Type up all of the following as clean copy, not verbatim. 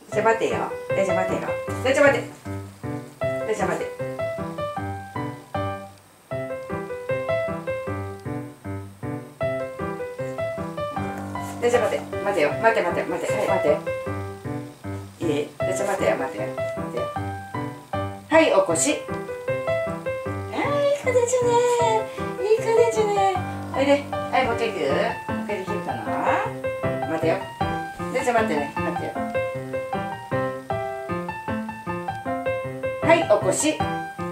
じゃ待てよ。じゃ待てよ。じゃ待て。じゃ待て。じゃ待て。待てよ。待て待て待て。はい待て。いい？じゃ待てよ待てよ。待てよ。はい起こし。いい子ですね。いい子ですね。おいで。はいもう一回いく？もう一回できるかな？待てよ。じゃ待ってね。待ってよ。はい起こし。いい子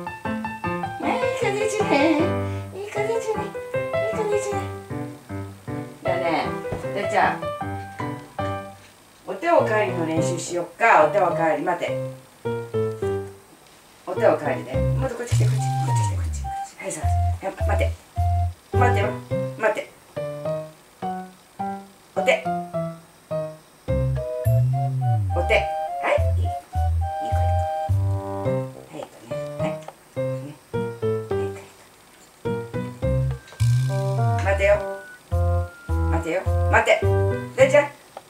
ですね。いい子ですね。いい子ですね。じゃあね。じゃあお手おかわりの練習しよっか。お手おかわり待て。お手おかわりでもっとこっち来てこっちこっち来てこっちはいそうそう待て待てよ待てお手お手はいいい子はいい子ねはいね待てよ待てよ待てでじゃ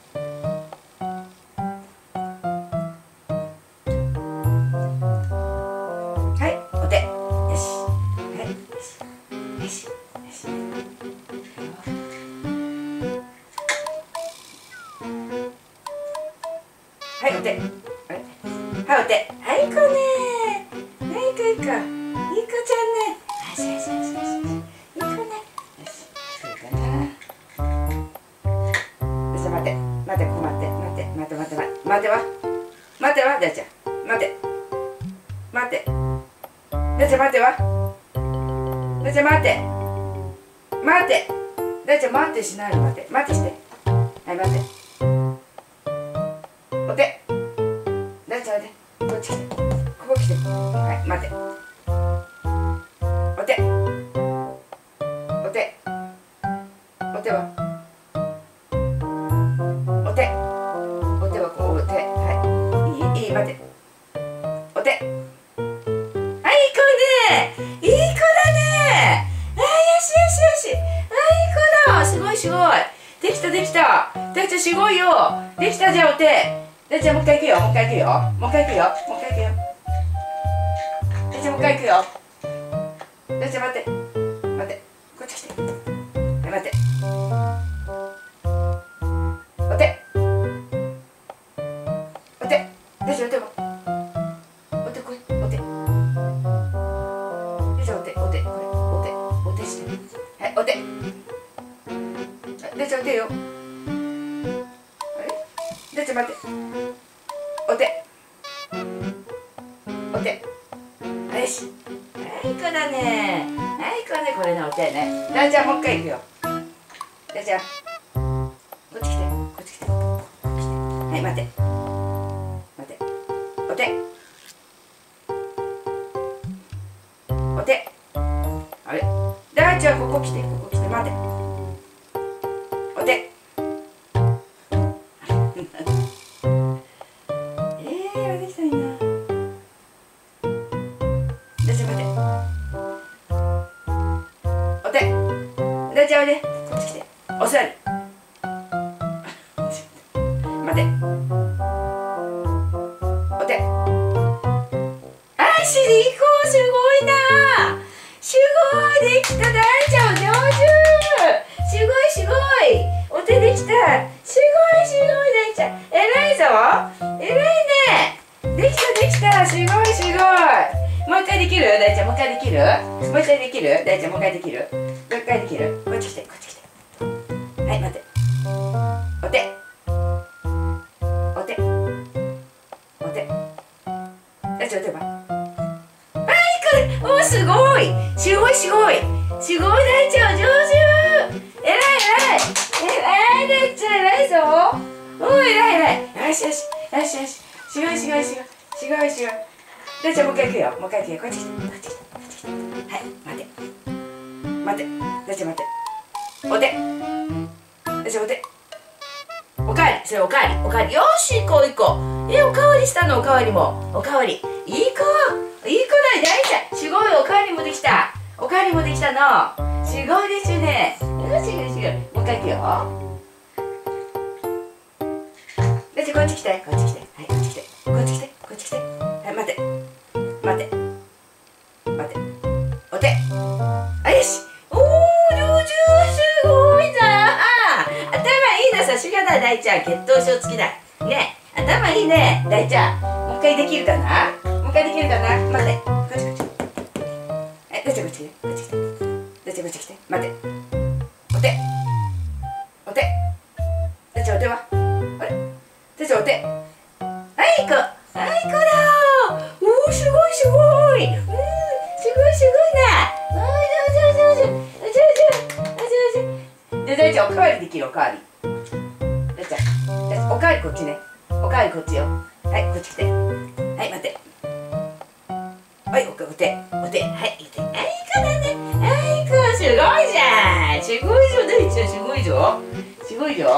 はいお手はいお手はいい子ねはいい子いい子いい子ちゃんねよしよしよしよしいい子ねよしそうかなよし待て待てここ待って待て待て待て待て待てわ待てわ大ちゃん待て待て大ちゃん待てわ大ちゃん待て待て大ちゃん待ってしないの待て待ってしてはい待てお手大ちゃんお手こっち来てここ来てはい待てお手お手お手はお手お手はこうお手はいいい待てお手はいいい子ねいい子だねあよしよしよしあいい子だすごいすごいできたできた大ちゃんすごいよできたじゃあお手大ちゃんもう一回行くよもう一回行くよもう一回行くよもう一回行くよ大ちゃんもう一回行くよ大ちゃん待って待ってこっち来てはい待ってお手お手大ちゃんお手もお手これお手大ちゃんお手お手これお手お手してはいお手大ちゃんお手よ大ちゃん待ってお手お手よしはいい子だねはいい子ねこれねお手ね大ちゃんもう一回行くよ大ちゃんこっち来てこっち来てはい待て待てお手お手あれ大ちゃんここ来てここ来て待てお手できたらいいな。大ちゃん待て。お手。大ちゃんおいで。こっち来て。お座り。待て。お手。あ、いい子すごいな。すごいできた大ちゃん上手。すごいすごい。お手できた。すごいすごい大ちゃん。偉いぞ。偉いね。できたできたすごいすごいもう一回できる大ちゃんもう一回できるもう一回できる大ちゃんもう一回できるもう一回できるこっち来てこっち来てはい待ってお手お手お手大ちゃんお手ばはいこれおすごいすごいすごいすごい大ちゃん上手偉い偉い偉い大ちゃん偉いぞお偉い偉いよしよしよしよしすごいすごいすごいすごいすごい大ちゃんもう一回行くよもう一回行くよこっち来てこっち来てこっち来てはい待て待て大ちゃん待てお手大ちゃんお手おかわりそれおかわりおかわりよし行こう行こうおかわりしたのおかわりもおかわりいい子いい子だ大ちゃんすごいおかわりもできたおかわりもできたのすごいですねよしよしよしもう一回行くよ大ちゃんこっち来てこっち来てはい頭いいね、大ちゃん。もう一回できるかな。もう一回できるかな。待って、こっちこっち。はい、大ちゃんこっち来て、こっち来て。大ちゃんこっち来て、待って。お手。お手。大ちゃんお手は。あれ。大ちゃんお手。はい、こ。はい、こだー。おー、すごいすごい。すごいすごいな。おー、上手。で、大ちゃんおかわりできる、おかわり。大ちゃん、おかわりこっちね。おかわりこっちよ。はい、こっち来て。はい、待って。はい、お手。はい、お手。はい、こだね。はい、こ、すごいじゃん。すごいぞ、大ちゃん、すごいぞ。すごいよ。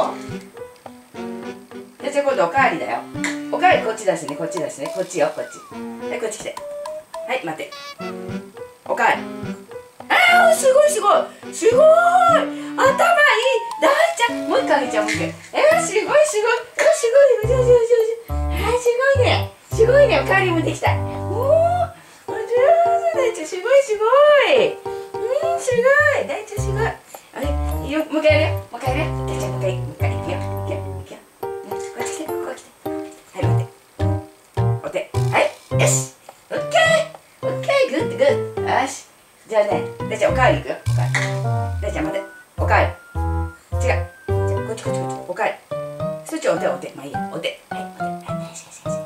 大ちゃん、今度おかわりだよ。おかわりこっち出してね、こっち出してね。こっちよ、こっち。はい、こっち来て。はい、待って。おかわり。あー、すごいすごい。すごい。頭いい。大ちゃん、もう一回あげちゃう、もう一回。すごいすごい。すごい。すごいね。すごいね。おかわりもできた。おー、お上手。大ちゃん、すごいすごい。すごい。大ちゃん、すごい。あれ、いいよ。もう一回やるよ。もう一回やるよ。大ちゃん、もう一回。もう一回。いくよ。いくよ。いくよ。こっち来て。こっち来て。はい、待って。お手。はい。よし。オッケー。オッケー。グッドグッド。よし。じゃあね、大ちゃんおかわりいくよ。おかわり。大ちゃん待て。おかわり。違う。じゃあこっち。おかわり。そっちお手。まあいいや。お手。はい、お手。はい、よし。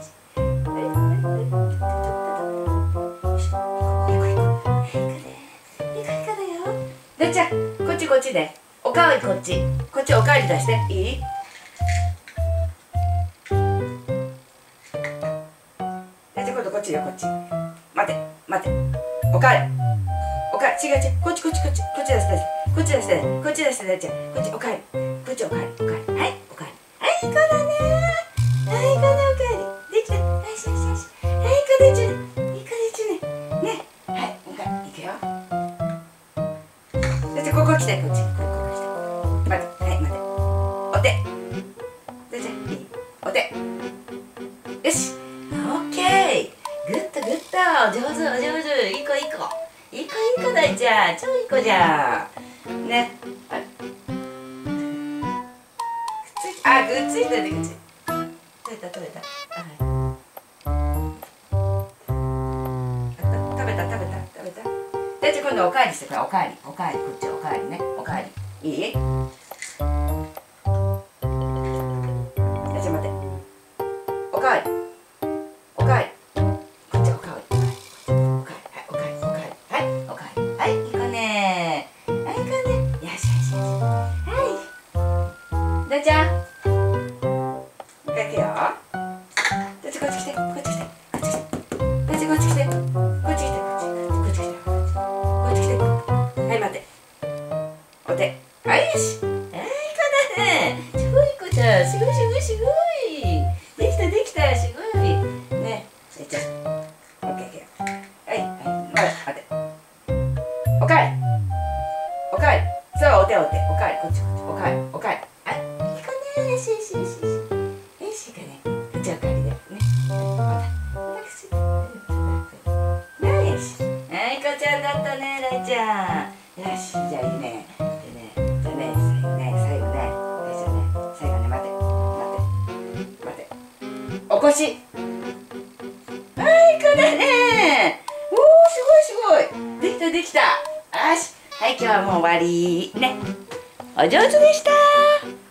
大ちゃん、こっちで。おかわりこっち。こっちおかわり出して。いい？大ちゃん今度こっちよ、こっち。待て。おかわり。違う。こっち出して。こっち出して、大ちゃん。こっちおかわり。こっちおかわり。はい、おかわり。はい、こだね。はい、こだおかわり。できた。はい、はい、こでちゅね。ね。はい、おかわり。いくよ。大ちゃん、ここ来て、こっち。ここ来て。待て。はい、待て。お手。大ちゃん、いい？お手。よし。オッケー。グッド。上手。いい子。大ちゃん、超いい子じゃん。ね。くっついたね、取れた。食べた。大ちゃん、今度おかわりしてくれ。おかわり、こっちおかわりね。おかわり。いい？大ちゃん、待って。おかわり。大ちゃん、かけよ。大ちゃん、こっち来て。大ちゃん、こっち来て。はい、待って。お手。はい、よし。はい、こだね。超いい子ちゃん。すごい。できた。すごい。ね。大ちゃん。オッケー。はい、待って。おかわり。そう、お手。おかわり、こっち。おかわり。よし、こっちおかわりだよね。よし。はい、こちゃんだったね、大ちゃん。よし、じゃあいいね。最後ね。待って。お腰。はい、こだね。おー、すごい。できた。よし。はい、今日はもう終わり。ね。お上手でした。